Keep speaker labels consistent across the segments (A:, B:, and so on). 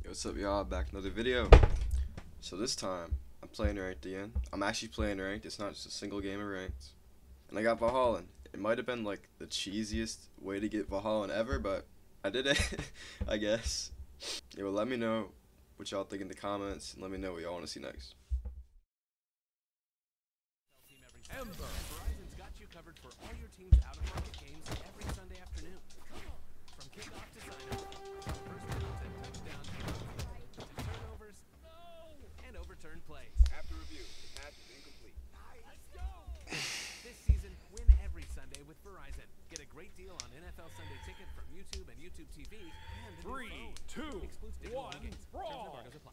A: What's up, y'all? Back with another video. So this time I'm playing ranked again. I'm actually playing ranked. It's not just a single game of ranked. And I got Valhalla. It might have been like the cheesiest way to get Valhalla ever, but I did it. I guess. Yeah, well, let me know what y'all think in the comments, and let me know what y'all want to see next.
B: Ember. Verizon's got you covered for all your team's out-of-market games every Sunday afternoon. From kickoff to sign-up, from first down to touchdown, to turnovers, and overturned plays.
C: After review, the pass is incomplete.
B: Let's go! This season, win every Sunday with Verizon. Get a great deal on NFL Sunday Ticket from YouTube and YouTube TV, and a new
D: 3,
B: phone.
D: 2,
B: Exclusive to
D: 1,
B: games. Terms and
D: brawl!
B: embargoes apply.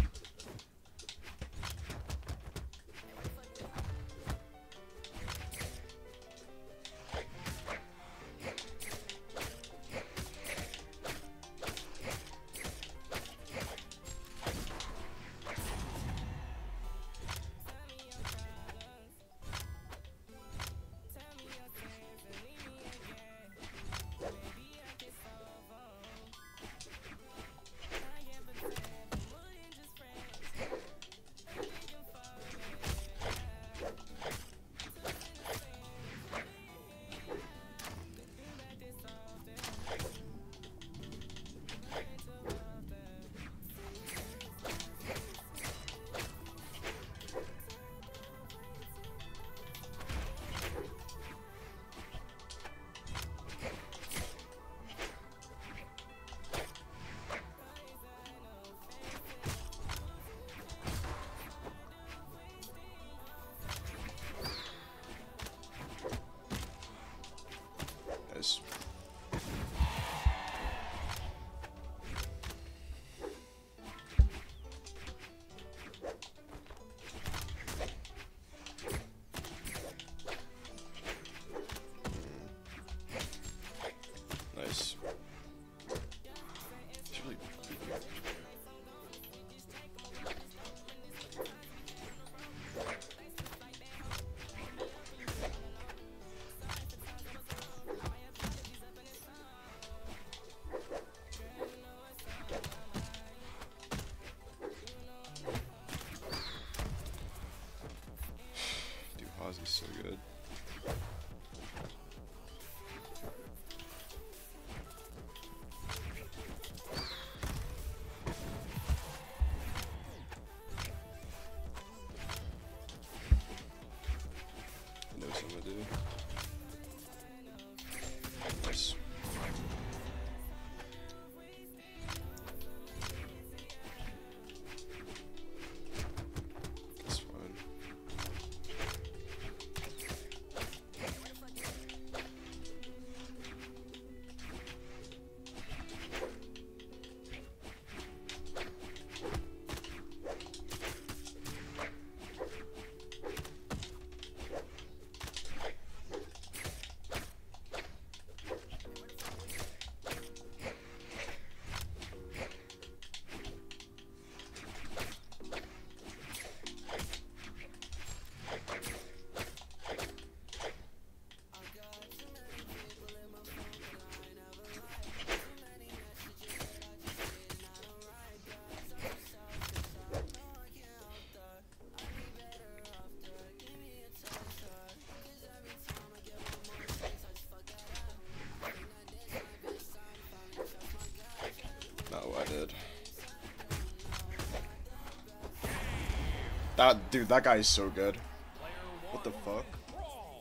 A: Nice. Nice. It's really Dude, Ozzy's so good. He knows what I'm gonna do. Nice. That's fine. Not what I did. Dude, that guy is so good. What the fuck?
D: Brawl!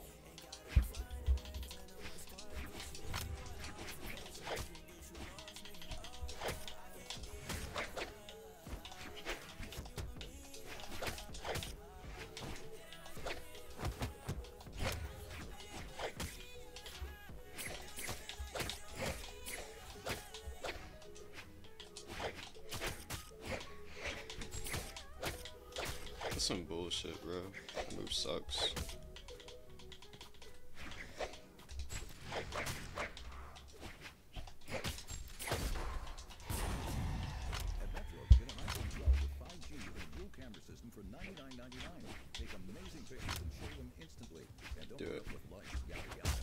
A: That's some bullshit, bro. That move sucks.
E: At Metro, get an iPhone 12 with 5G with a dual camera system for $99.99. Take amazing pictures and share them instantly. And don't
A: Do
E: put
A: it.
E: up with likes, yada yada.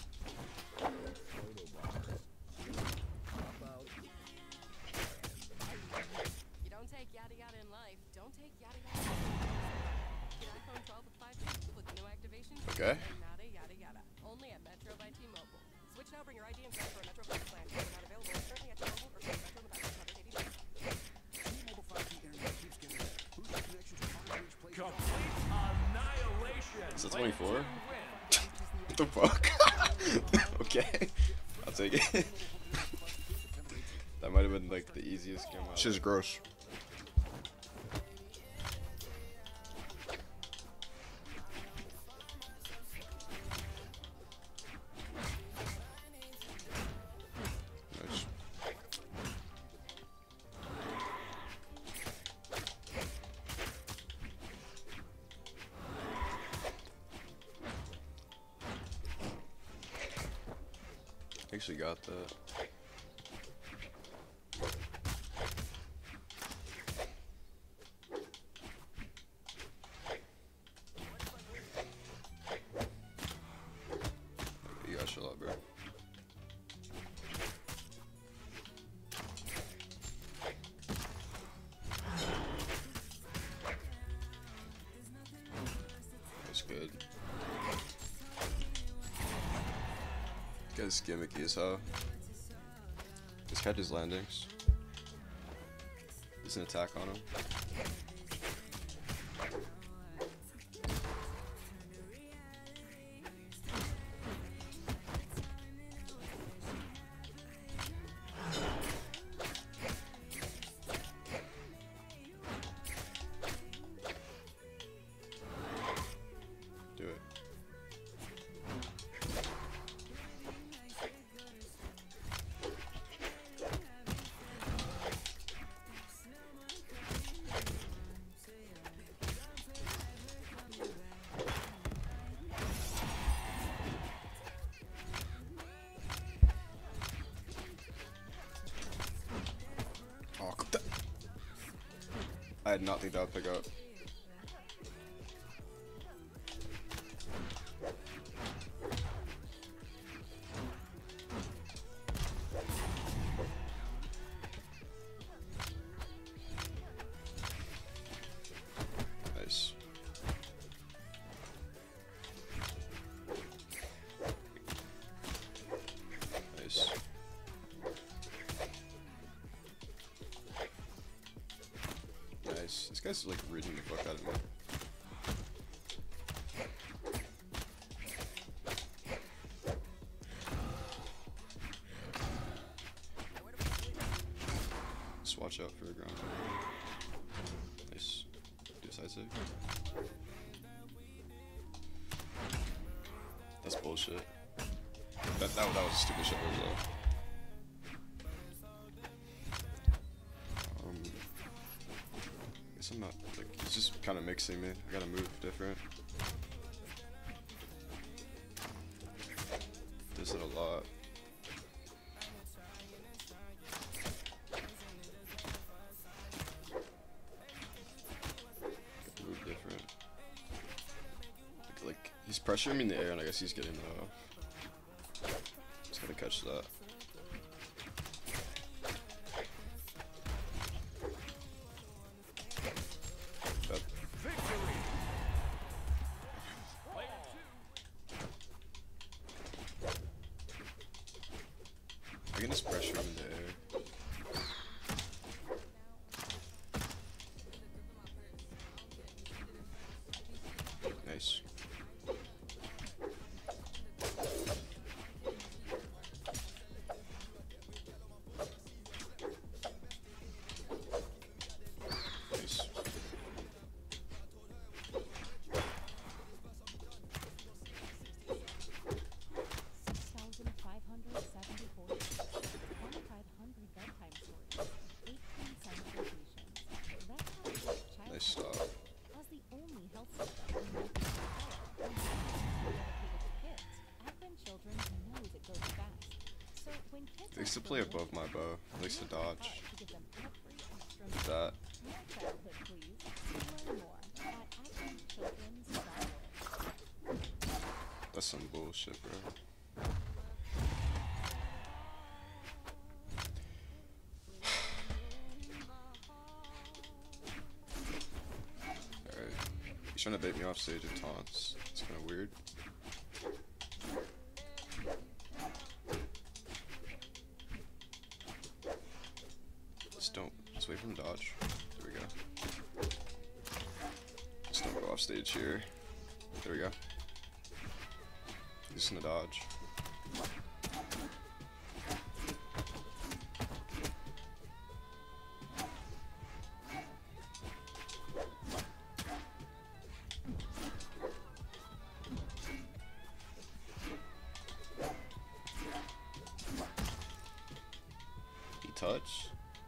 E: Photo bombers. Pop out.
D: take yada yada in life, don't take yada yada. Get iPhone 12 with 5G with new activations.
A: Okay.
D: And nada yada yada. Only at Metro by T-Mobile. Switch now, bring your ID and sign for a Metro Flex plan. If not available, currently at T-Mobile or search Metro in the back of 180 days.
E: T-Mobile 5G internet keeps getting better. Boost your connection to hard-to-reach places.
B: Complete annihilation.
A: Is that
B: Players
A: 24?
B: win.
A: What the fuck? Okay. I'll take it. That might have been like the easiest game out.
F: Shit's gross.
A: Nice. Actually got that. You gotta chill out, bro. That's good. Guy's gimmicky as hell. Just catches landings. There's an attack on him. Do it. Oh, I did not think that would pick up. Nice. Nice. Nice. This guy's like reading the fuck out of me. Just watch out for a ground. Nice. Decisive. That's bullshit. That was stupid shit as well. Guess I'm not, like, he's just kind of mixing me. I gotta move different. Does it a lot. Move different. Like, he's pressuring me in the air, and I guess he's getting just gotta catch that. I can just pressure him in the air. Nice. Nice. Nice stop.
G: As the only health system in dedicated to kids, Advent Children's knows it goes fast. So when kids
A: They used to play above my bow. At least to dodge.
G: to give them every extra
A: Like that.
G: more childhood, please. Learn more at AdventChildren's.org.
A: That's some bullshit, bro. trying to bait me off stage with taunts. It's kind of weird. Just wait for him to dodge. There we go. Just don't go off stage here. There we go. Just gonna dodge. He touch.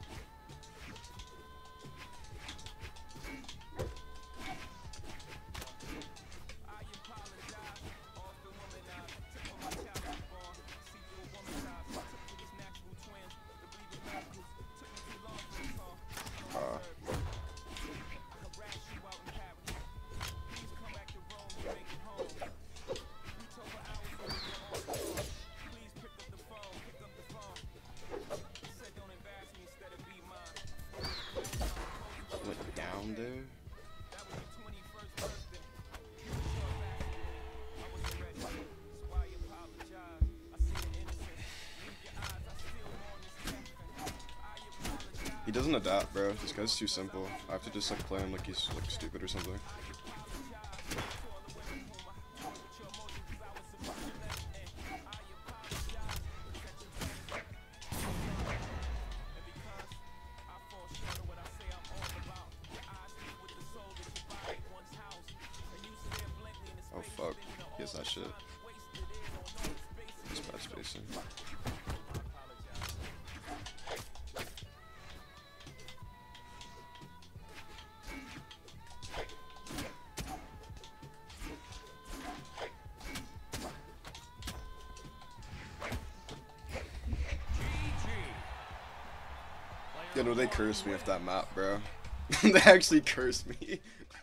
A: Went down there. He doesn't adapt, bro. This guy's too simple. I have to just like play him like he's like stupid or something. Oh fuck, he has that shit. It's bad spacing. Yeah, no, they cursed me off that map, bro. They actually cursed me.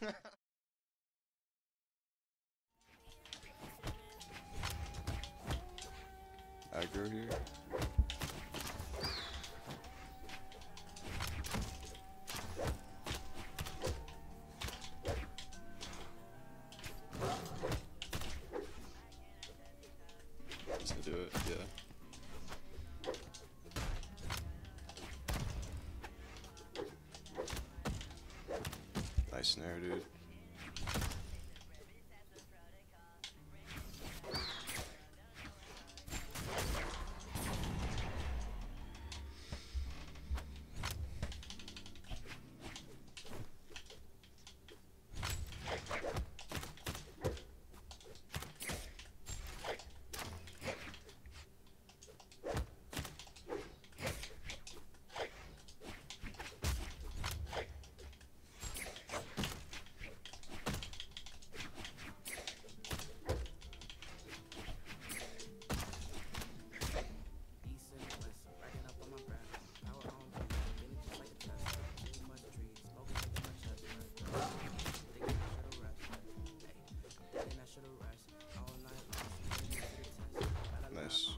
A: Aggro here. Just gonna do it, yeah. Nice snare, dude. Nice.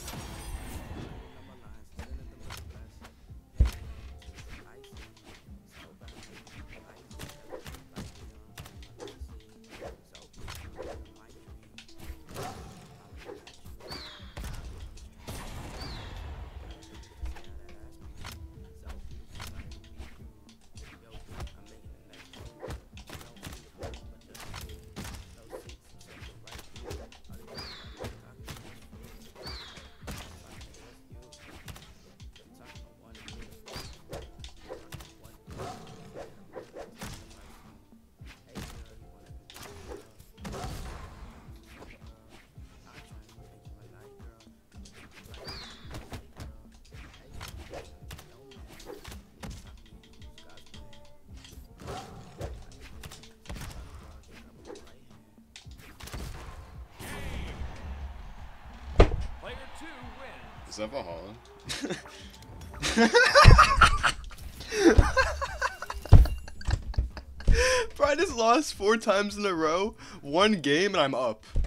A: Is that Valhalla? Bro, I just lost 4 times in a row. 1 game and I'm up.